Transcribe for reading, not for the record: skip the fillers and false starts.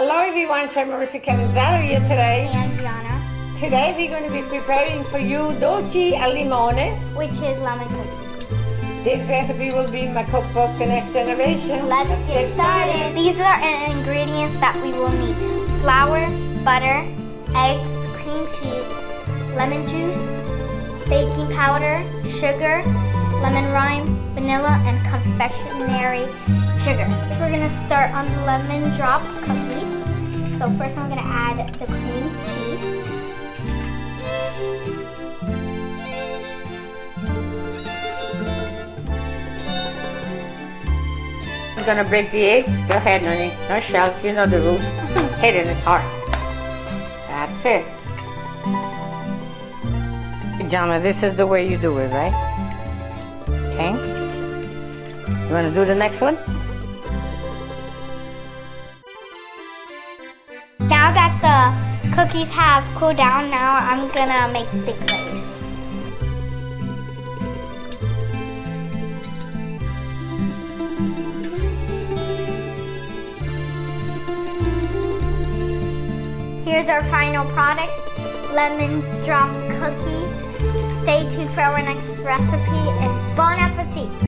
Hello everyone, I'm Marissa Canizzato here today. And Gianna, Today we're going to be preparing for you dolci al limone. which is lemon cookies. This recipe will be in my cookbook, The Next Generation. Let's get started. These are ingredients that we will need: flour, butter, eggs, cream cheese, lemon juice, baking powder, sugar, lemon rind, vanilla, and confectionery sugar. So we're gonna start on the lemon drop cookies. So first I'm gonna add the cream cheese. I'm going to break the eggs. Go ahead, honey. No shells, you know the rules. Hit it hard. That's it. Jana, this is the way you do it, right? Okay. You want to do the next one? Now that the cookies have cooled down, now I'm gonna make the glaze. Here's our final product, lemon drop cookie. Stay tuned for our next recipe and bon appetit!